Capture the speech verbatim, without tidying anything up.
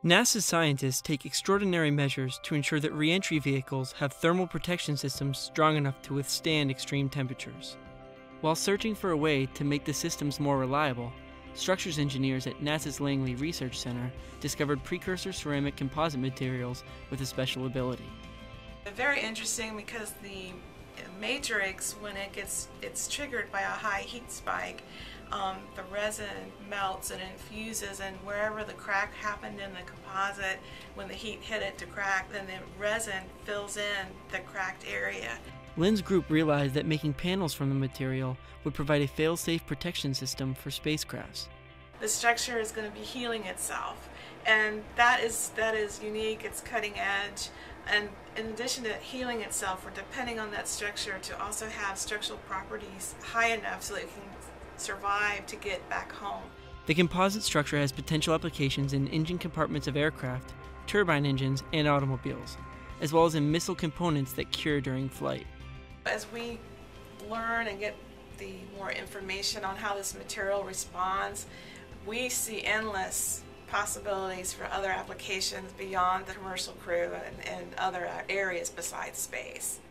NASA scientists take extraordinary measures to ensure that re-entry vehicles have thermal protection systems strong enough to withstand extreme temperatures. While searching for a way to make the systems more reliable, structures engineers at NASA's Langley Research Center discovered precursor ceramic composite materials with a special ability. Very interesting because the matrix, when it gets it's triggered by a high heat spike, um, the resin melts and infuses, and wherever the crack happened in the composite, when the heat hit it to crack, then the resin fills in the cracked area. Lynn's group realized that making panels from the material would provide a fail-safe protection system for spacecrafts. The structure is going to be healing itself, and that is that is unique. It's cutting edge, and in addition to healing itself, we're depending on that structure to also have structural properties high enough so that it can survive to get back home. The composite structure has potential applications in engine compartments of aircraft, turbine engines, and automobiles, as well as in missile components that cure during flight. As we learn and get the more information on how this material responds, we see endless possibilities for other applications beyond the commercial crew and, and other areas besides space.